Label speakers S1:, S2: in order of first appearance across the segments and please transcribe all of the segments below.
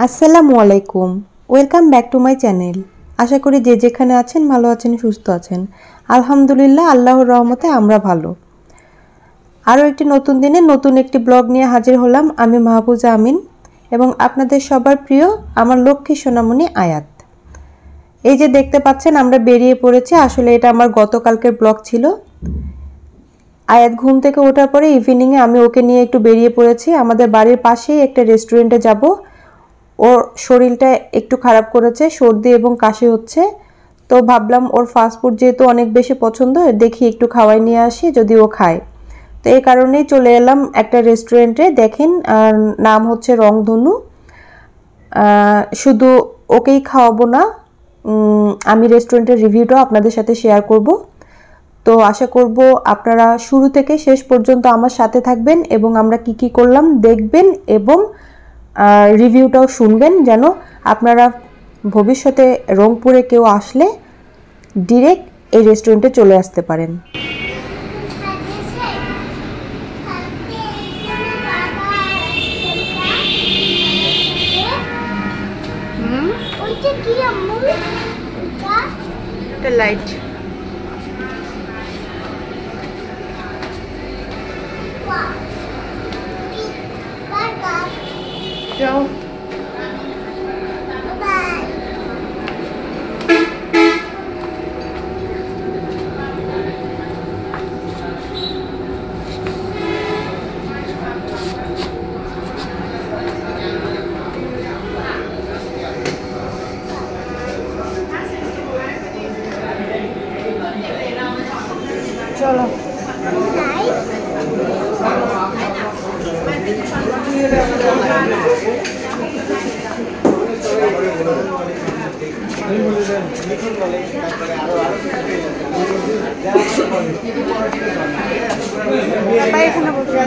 S1: আসসালামু আলাইকুম, welcome back to my channel. আশা করি যে যেখানে আছেন ভালো আছেন, সুস্থ আছেন। আলহামদুলিল্লাহ, আল্লাহর রহমতে আমরা ভালো। আরও একটি নতুন দিনে নতুন একটি ব্লগ নিয়ে হাজির হলাম আমি মাহফুজা আমিন এবং আপনাদের সবার প্রিয় আমার লক্ষ্মী সোনামণি আয়াত। এই যে দেখতে পাচ্ছেন আমরা বেরিয়ে পড়েছি, আসলে এটা আমার গতকালকের ব্লগ ছিল। আয়াত ঘুম থেকে ওঠার পরে ইভিনিংয়ে আমি ওকে নিয়ে একটু বেরিয়ে পড়েছি। আমাদের বাড়ির পাশেই একটা রেস্টুরেন্টে যাব। ওর শরীরটা একটু খারাপ করেছে, সর্দি এবং কাশি হচ্ছে, তো ভাবলাম ওর ফাস্টফুড যেহেতু অনেক বেশি পছন্দ, দেখি একটু খাওয়াই নিয়ে আসি যদি ও খায়। তো এই কারণেই চলে এলাম একটা রেস্টুরেন্টে। দেখেন নাম হচ্ছে রংধনু। শুধু ওকেই খাওয়াবো না, আমি রেস্টুরেন্টের রিভিউটাও আপনাদের সাথে শেয়ার করব। তো আশা করব আপনারা শুরু থেকে শেষ পর্যন্ত আমার সাথে থাকবেন এবং আমরা কি কি করলাম দেখবেন এবং রিভিউটাও শুনবেন, যেন আপনারা ভবিষ্যতে রংপুরে কেউ আসলে ডিরেক্ট এই রেস্টুরেন্টে চলে আসতে পারেন। লাইট যাও। চলো এখানে বসে।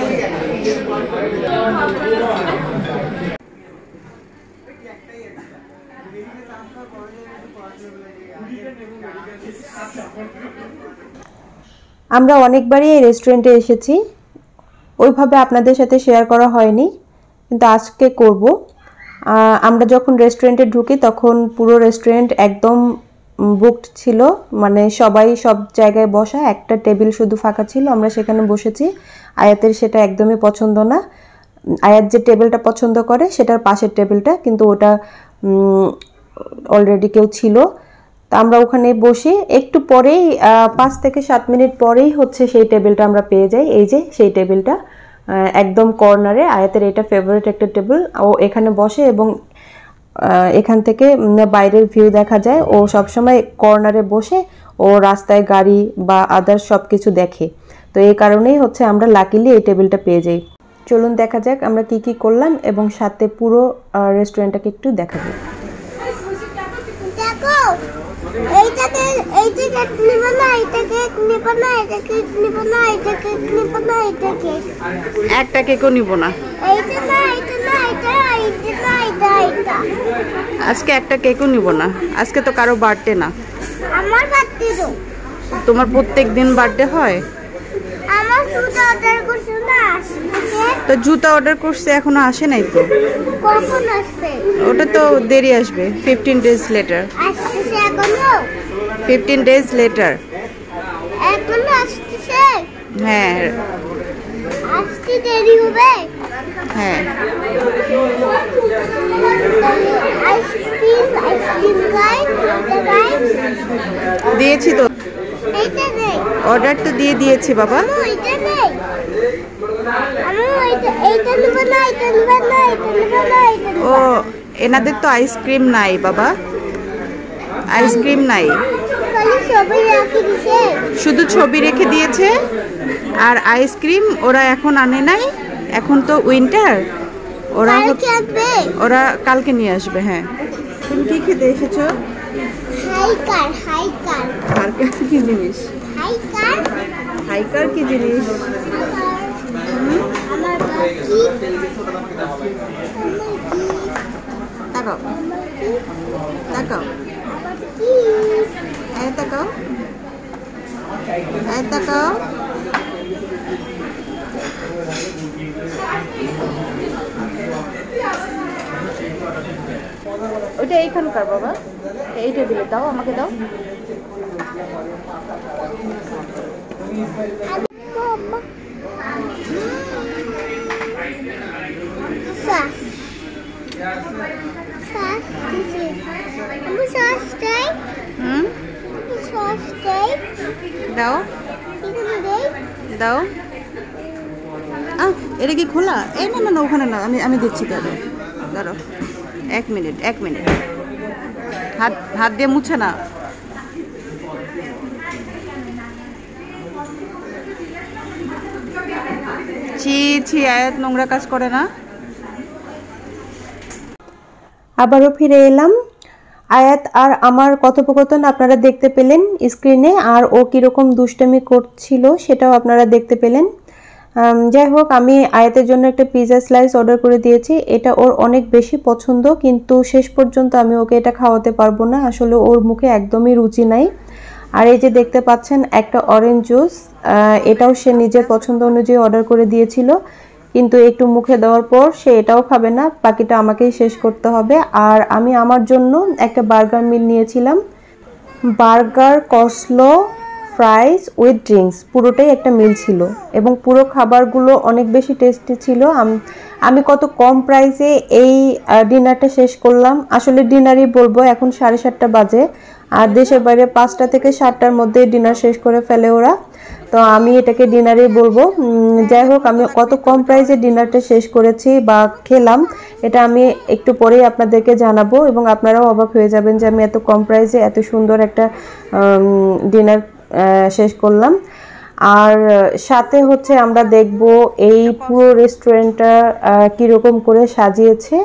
S1: আমরা অনেকবারই এই রেস্টুরেন্টে এসেছি, ওইভাবে আপনাদের সাথে শেয়ার করা হয়নি, কিন্তু আজকে করব। আমরা যখন রেস্টুরেন্টে ঢুকি তখন পুরো রেস্টুরেন্ট একদম বুকড ছিল, মানে সবাই সব জায়গায় বসা, একটা টেবিল শুধু ফাঁকা ছিল, আমরা সেখানে বসেছি। আয়াতের সেটা একদমই পছন্দ না। আয়াত যে টেবিলটা পছন্দ করে সেটার পাশের টেবিলটা, কিন্তু ওটা অলরেডি কেউ ছিল। তা আমরা ওখানে বসে একটু পরেই 5 থেকে 7 মিনিট পরেই হচ্ছে সেই টেবিলটা আমরা পেয়ে যাই। এই যে সেই টেবিলটা একদম কর্নারে, আয়াতের এটা ফেভারিট একটা টেবিল। ও এখানে বসে এবং এখান থেকে বাইরের ভিউ দেখা যায়। ও সবসময় কর্নারে বসে ও রাস্তায় গাড়ি বা আদার্স সব কিছু দেখে। তো এই কারণেই হচ্ছে আমরা লাকিলি এই টেবিলটা পেয়ে যাই। চলুন দেখা যাক আমরা কি কি করলাম এবং সাথে পুরো রেস্টুরেন্টটাকে একটু দেখাবো। একটা কেকও নিব না আজকে, একটা কেকও নিব না আজকে। তো কারো বার্থডে না, আমার বার্থডে। তো তোমার প্রত্যেক দিন বার্থডে হয়? আমার জুতা অর্ডার করছে না, তো জুতা অর্ডার করছে এখনো আসে নাই তো। কখন আসবে? ওটা তো দেরি আসবে, 15 days later। আসছে এখনো? 15 days later এখনো আসছে? হ্যাঁ, আসতে দেরি হবে। হ্যাঁ, দিয়েছি তো, অর্ডার তো দিয়ে দিয়েছি বাবা। ও এনাদের তো আইসক্রিম নাই বাবা, আইসক্রিম নাই, শুধু ছবি রেখে দিয়েছে। আর আইসক্রিম ওরা এখন আনে নাই, এখন তো উইন্টার, ওরা কালকে নিয়ে আসবে। হ্যাঁ, তুমি কি খেতে এসেছো? হাইকার। হাইকার কি জিনিস? হাইকার কি জিনিস? তাকাও তাকাও, তাকাও তাকাও।
S2: ওইটা এইখানকার বাবা, এই টেবিলে দাও, আমাকে দাও। দাও দাও। এটা কি খোলা? এই না না না, ওখানে না, আমি দিচ্ছি। দাঁড়ো দাঁড়ো, 1 মিনিট 1 মিনিট। হাত দিয়ে মুছে না। ছি ছি, আয়াত নোংরা কাজ করে না।
S1: আবারও ফিরে এলাম। আয়াত আর আমার কথোপকথন আপনারা দেখতে পেলেন স্ক্রিনে, আর ও কীরকম দুষ্টামি করছিল সেটাও আপনারা দেখতে পেলেন। যাই হোক, আমি আয়াতের জন্য একটা পিৎজা স্লাইস অর্ডার করে দিয়েছি। এটা ওর অনেক বেশি পছন্দ, কিন্তু শেষ পর্যন্ত আমি ওকে এটা খাওয়াতে পারবো না, আসলে ওর মুখে একদমই রুচি নাই। আর এই যে দেখতে পাচ্ছেন একটা অরেঞ্জ জুস, এটাও সে নিজের পছন্দ অনুযায়ী অর্ডার করে দিয়েছিল, কিন্তু একটু মুখে দেওয়ার পর সে এটাও খাবে না, বাকিটা আমাকেই শেষ করতে হবে। আর আমি আমার জন্য একটা বার্গার মিল নিয়েছিলাম, burger, coleslaw, fries with drinks, পুরোটাই একটা মিল ছিল এবং পুরো খাবারগুলো অনেক বেশি টেস্টি ছিল। আমি কত কম প্রাইসে এই ডিনারটা শেষ করলাম। আসলে ডিনারই বলবো, এখন 7:30 বাজে, আর দেশের বাইরে 5টা থেকে 7টার মধ্যে ডিনার শেষ করে ফেলে ওরা, তো আমি এটাকে ডিনারই বলবো। যাই হোক, আমি কত কম প্রাইসে ডিনারটা শেষ করেছি বা খেলাম, এটা আমি একটু পরেই আপনাদেরকে জানাবো, এবং আপনারাও অবাক হয়ে যাবেন যে আমি এত কম প্রাইসে এত সুন্দর একটা ডিনার শেষ করলাম। আর সাথে হচ্ছে আমরা দেখব এই পুরো রেস্টুরেন্টটা কীরকম করে সাজিয়েছে।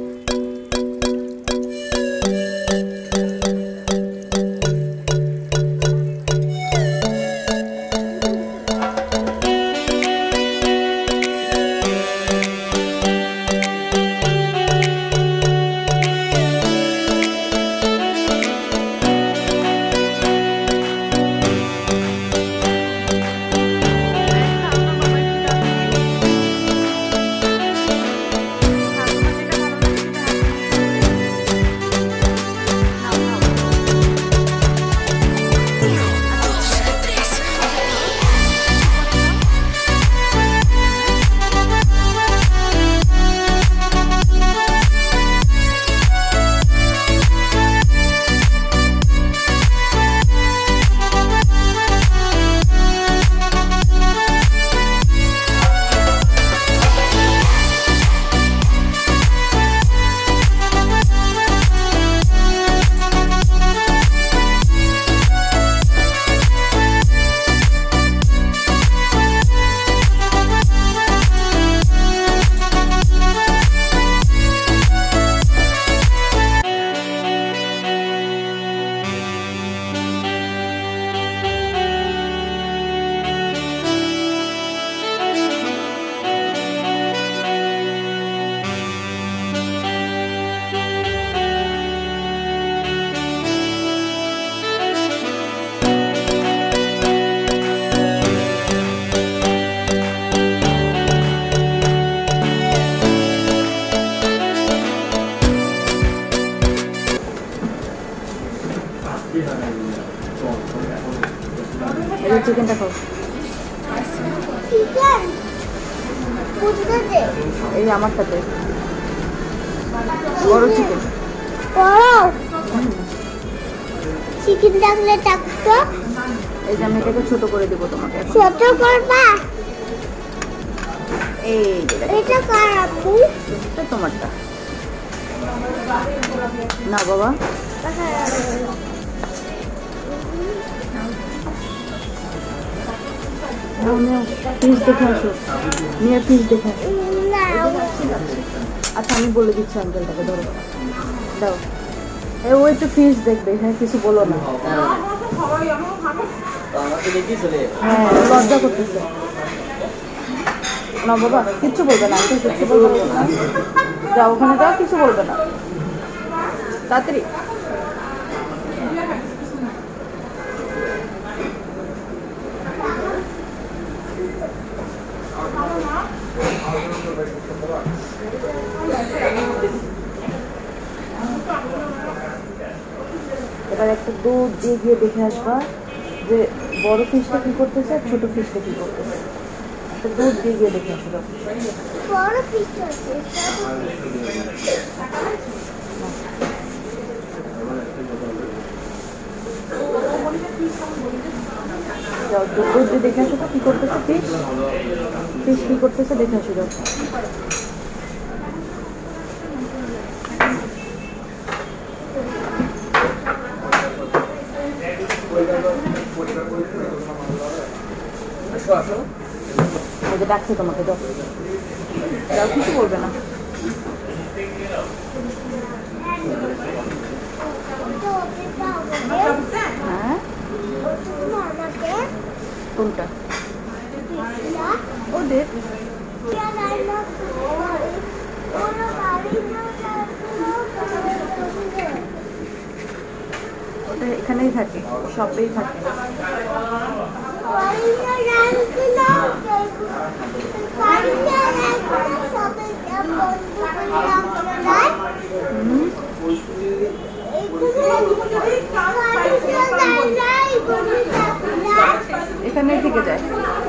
S2: চিকেনটা খাও, এই আমারটাতে বড় চিকেন।
S3: চিকেন থাকলে টাকতো,
S2: এই যে আমি এটাকে ছোট করে দেবো তোমাকে।
S3: ছোট করবা?
S2: এই
S3: এটা কার আপু?
S2: এটা তোমারটা না বাবা। ফিস দেখে আসো, নিয়ে ফিস দেখে আসো। আচ্ছা আমি বলে দিচ্ছি আঙ্কেলটাকে, ধরো দাও। ও একটু ফিস দেখবে, হ্যাঁ কিছু বলো না। হ্যাঁ লজ্জা করতেছে না বাবা, কিচ্ছু বলবে না, কিচ্ছু বলবে না। যাও ওখানে যাও, কিছু বলবে না, তাড়াতাড়ি। এবার একটা দুধ দিয়ে গিয়ে দেখে আসবা যে বড় ফিশটা কি করতেছে আর ছোট ফিশটা কি করতেছে। একটা দুধ দিয়ে গিয়ে দেখে আসো।
S3: বড় পিস আছে
S2: দুধ দিয়ে দেখে আসো তো কি করতেছে ফিশ। ফিশ কি করতেছে দেখে আসো। ডাকছে তোমাকে, যাও যাও, কিছু বলবে না। হ্যাঁ কোনটা ওদের? ওটা এখানেই থাকে, শপেই থাকে। এখানে থেকে যায়।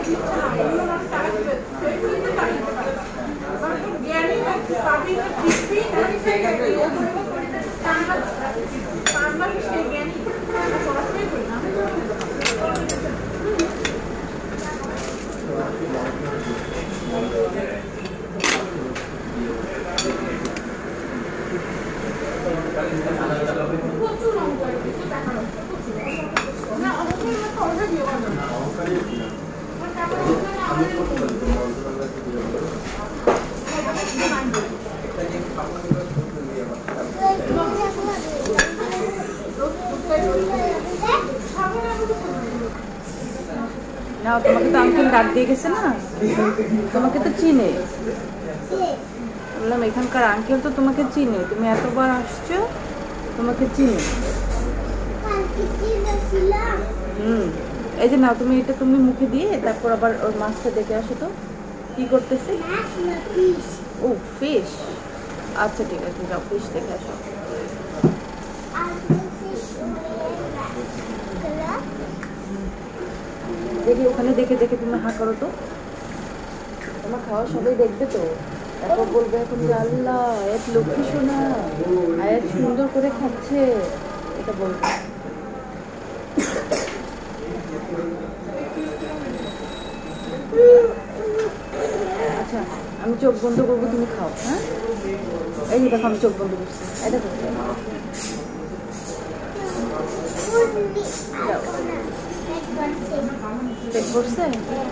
S2: না, তোমাকে তো আঙ্কেল ডাক দিয়ে গেছে না, তোমাকে তো চিনে। বললাম এখানকার আঙ্কেল তো তোমাকে চিনে, তুমি এতবার আসছো, তোমাকে চিনে। এই যে নাও, তুমি এটা তুমি মুখে দিয়ে তারপর আবার ওর মাছটা দেখে আসো তো কি করতেছে। ও ফিশ, আচ্ছা ঠিক আছে, যাও ফিশ দেখে আসো। দেখি ওখানে দেখে দেখে তুমি হা করো তো, তোমার খাওয়া সবাই দেখবে তো, তারপর বলবে এখন যে আল্লাহ আয়াত লক্ষ্মী সোনা, আয়াত সুন্দর করে খাচ্ছে, এটা বলবে। আচ্ছা আমি চোখ বন্ধ করবো, তুমি খাও। হ্যাঁ এই যে দেখো আমি চোখ বন্ধ করছি, এটা করছি। পেট ভরছে?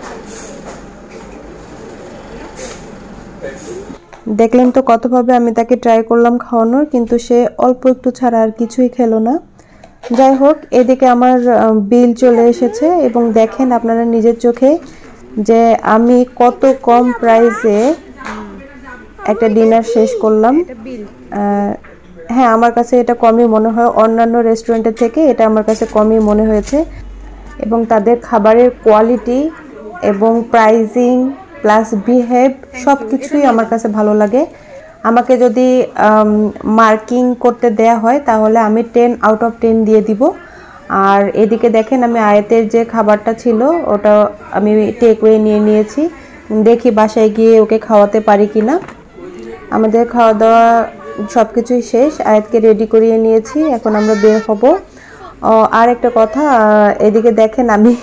S1: দেখলেন তো কতভাবে আমি তাকে ট্রাই করলাম খাওয়ানোর, কিন্তু সে অল্প একটু ছাড়া আর কিছুই খেলো না। যাই হোক, এদিকে আমার বিল চলে এসেছে এবং দেখেন আপনারা নিজের চোখে যে আমি কত কম প্রাইসে একটা ডিনার শেষ করলাম। হ্যাঁ, আমার কাছে এটা কমই মনে হয়, অন্যান্য রেস্টুরেন্টের থেকে এটা আমার কাছে কমই মনে হয়েছে। এবং তাদের খাবারের কোয়ালিটি এবং প্রাইজিং প্লাস বিহেভ সব কিছুই আমার কাছে ভালো লাগে। আমাকে যদি মার্কিং করতে দেয়া হয় তাহলে আমি 10 আউট অফ 10 দিয়ে দিব। আর এদিকে দেখেন আমি আয়াতের যে খাবারটা ছিল ওটা আমি টেকওয়ে নিয়ে নিয়েছি, দেখি বাসায় গিয়ে ওকে খাওয়াতে পারি কিনা। আমাদের খাওয়া দাওয়া সব কিছুই শেষ, আয়াতকে রেডি করিয়ে নিয়েছি, এখন আমরা বের হব। আর একটা কথা, এদিকে দেখেন আমি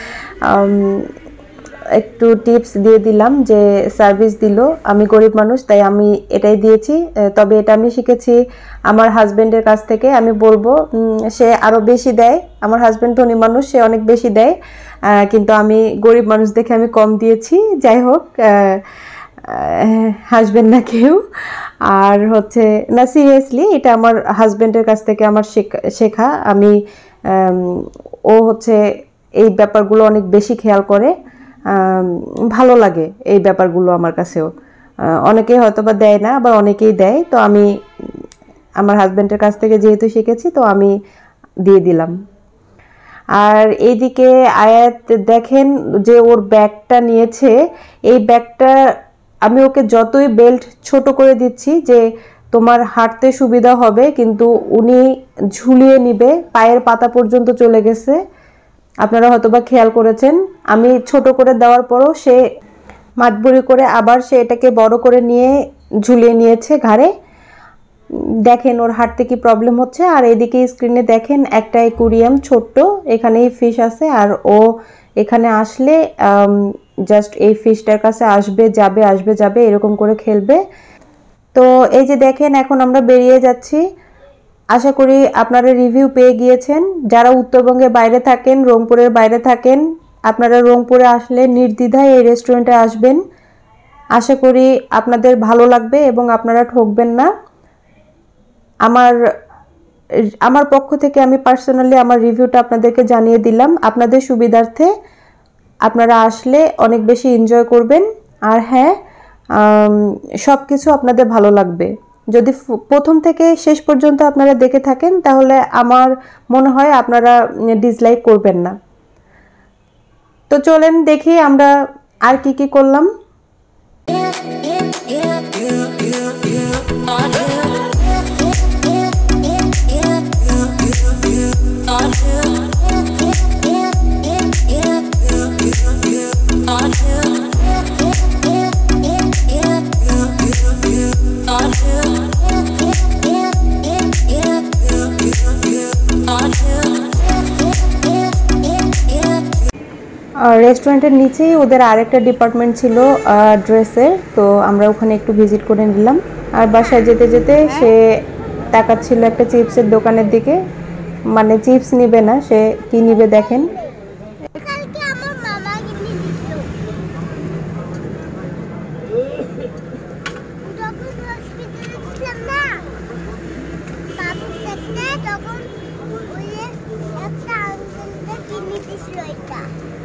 S1: একটু টিপস দিয়ে দিলাম যে সার্ভিস দিল, আমি গরিব মানুষ তাই আমি এটাই দিয়েছি। তবে এটা আমি শিখেছি আমার হাজব্যান্ডের কাছ থেকে। আমি বলবো সে আরও বেশি দেয়, আমার হাজব্যান্ড ধনী মানুষ, সে অনেক বেশি দেয়, কিন্তু আমি গরিব মানুষ দেখে আমি কম দিয়েছি। যাই হোক, হাসবেন না কেউ। আর হচ্ছে না, সিরিয়াসলি এটা আমার হাজব্যান্ডের কাছ থেকে আমার শেখা। আমি ও হচ্ছে এই ব্যাপারগুলো অনেক বেশি খেয়াল করে, ভালো লাগে এই ব্যাপারগুলো আমার কাছেও। অনেকেই হয়তো বা দেয় না, আবার অনেকেই দেয়, তো আমি আমার হাজব্যান্ডের কাছ থেকে যেহেতু শিখেছি তো আমি দিয়ে দিলাম। আর এইদিকে আয়াত দেখেন যে ওর ব্যাগটা নিয়েছে, এই ব্যাগটা আমি ওকে যতই বেল্ট ছোট করে দিচ্ছি যে তোমার হাঁটতে সুবিধা হবে, কিন্তু উনি ঝুলিয়ে নিবে, পায়ের পাতা পর্যন্ত চলে গেছে। আপনারা হয়তোবা খেয়াল করেছেন, আমি ছোট করে দেওয়ার পরও সে মাতবুরি করে আবার সে এটাকে বড় করে নিয়ে ঝুলিয়ে নিয়েছে ঘাড়ে। দেখেন ওর হাঁটতে কি প্রবলেম হচ্ছে। আর এদিকে স্ক্রিনে দেখেন একটা অ্যাকুরিয়াম ছোট্ট, এখানেই ফিশ আছে। আর ও এখানে আসলে জাস্ট এই ফিশটার কাছে আসবে যাবে এরকম করে খেলবে। তো এই যে দেখেন এখন আমরা বেরিয়ে যাচ্ছি। আশা করি আপনারা রিভিউ পেয়ে গিয়েছেন। যারা উত্তরবঙ্গের বাইরে থাকেন, রংপুরের বাইরে থাকেন, আপনারা রংপুরে আসলে নির্দ্বিধায় এই রেস্টুরেন্টে আসবেন। আশা করি আপনাদের ভালো লাগবে এবং আপনারা ঠকবেন না। আমার পক্ষ থেকে আমি পার্সোনালি আমার রিভিউটা আপনাদেরকে জানিয়ে দিলাম আপনাদের সুবিধার্থে। আপনারা আসলে অনেক বেশি এনজয় করবেন। আর হ্যাঁ, সব কিছু আপনাদের ভালো লাগবে। যদি প্রথম থেকে শেষ পর্যন্ত আপনারা দেখে থাকেন তাহলে আমার মনে হয় আপনারা ডিসলাইক করবেন না। তো চলেন দেখি আমরা আর কি কি করলাম। রেস্টুরেন্টের নিচেই ওদের আরেকটা ডিপার্টমেন্ট ছিল ড্রেসের, তো আমরা ওখানে একটু ভিজিট করে নিলাম। আর বাসায় যেতে যেতে সে তাকাচ্ছিল একটা চিপসের দোকানের দিকে, মানে চিপস নিবে না, সে কি নিবে দেখেন।
S3: কালকে আমার মামা কিনে দিল। যখন হসপিটালে ছিলাম না, বাবুর সাথে তখন ওই একটা আঙ্কেলকে কিনে দিছিল এটা।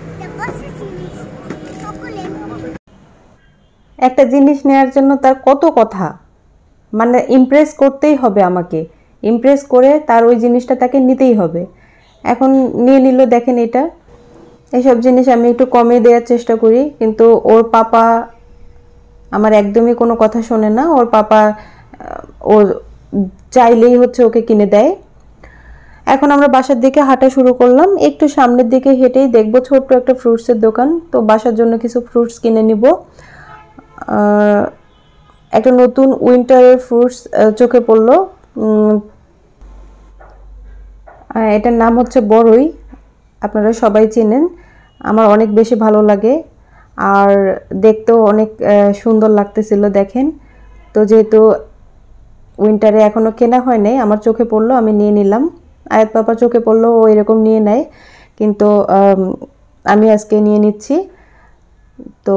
S1: একটা জিনিস নেওয়ার জন্য তার কত কথা, মানে ইমপ্রেস করতেই হবে, আমাকে ইমপ্রেস করে তার ওই জিনিসটা তাকে নিতেই হবে। এখন নিয়ে নিল দেখেন এটা। এইসব জিনিস আমি একটু কমিয়ে দেওয়ার চেষ্টা করি, কিন্তু ওর পাপা আমার একদমই কোনো কথা শোনে না। ওর পাপা ও চাইলেই হচ্ছে ওকে কিনে দেয়। এখন আমরা বাসার দিকে হাঁটা শুরু করলাম। একটু সামনের দিকে হেঁটেই দেখবো ছোট্ট একটা ফ্রুটসের দোকান, তো বাসার জন্য কিছু ফ্রুটস কিনে নিব। একটা নতুন উইন্টারের ফ্রুটস চোখে পড়লো, এটার নাম হচ্ছে বড়ই। আপনারা সবাই চেনেন, আমার অনেক বেশি ভালো লাগে আর দেখতেও অনেক সুন্দর লাগতেছিল দেখেন। তো যেহেতু উইন্টারে এখনও কেনা হয় নাই, আমার চোখে পড়লো, আমি নিয়ে নিলাম। আয়াত পাপা চোখে পড়লো, ও এরকম নিয়ে নেয়, কিন্তু আমি আজকে নিয়ে নিচ্ছি। তো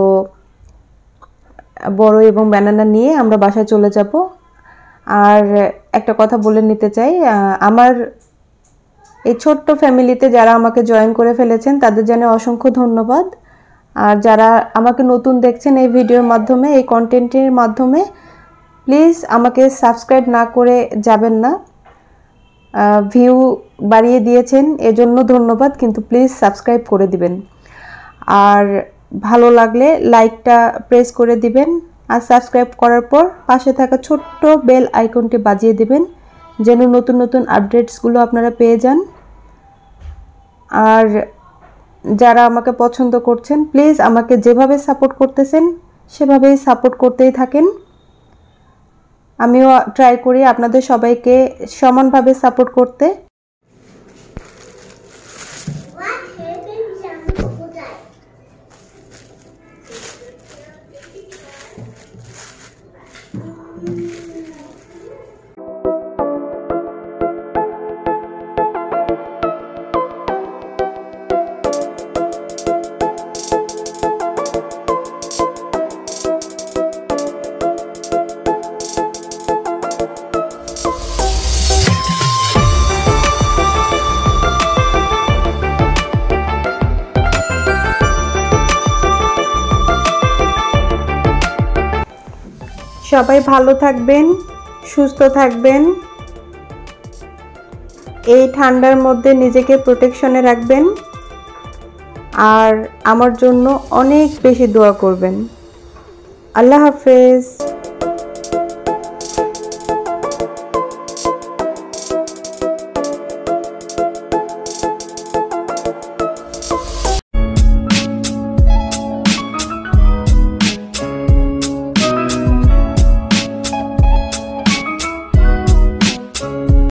S1: বড় এবং ব্যানানা নিয়ে আমরা বাসায় চলে যাব। আর একটা কথা বলে নিতে চাই, আমার এই ছোট্ট ফ্যামিলিতে যারা আমাকে জয়েন করে ফেলেছেন তাদের জন্য অসংখ্য ধন্যবাদ। আর যারা আমাকে নতুন দেখছেন এই ভিডিওর মাধ্যমে, এই কন্টেন্টের মাধ্যমে, প্লিজ আমাকে সাবস্ক্রাইব না করে যাবেন না। ভিউ বাড়িয়ে দিয়েছেন এজন্য ধন্যবাদ, কিন্তু প্লিজ সাবস্ক্রাইব করে দিবেন। আর ভালো লাগলে লাইকটা প্রেস করে দিবেন। আর সাবস্ক্রাইব করার পর পাশে থাকা ছোট্ট বেল আইকনটি বাজিয়ে দিবেন, যেন নতুন নতুন আপডেটসগুলো আপনারা পেয়ে যান। আর যারা আমাকে পছন্দ করছেন, প্লিজ আমাকে যেভাবে সাপোর্ট করতেছেন সেভাবেই সাপোর্ট করতেই থাকেন। আমিও ট্রাই করি আপনাদের সবাইকে সমানভাবে সাপোর্ট করতে। সবাই ভালো থাকবেন, সুস্থ থাকবেন। এই ঠান্ডার মধ্যে নিজেকে প্রোটেকশনে রাখবেন আর আমার জন্য অনেক বেশি দোয়া করবেন। আল্লাহ হাফেজ।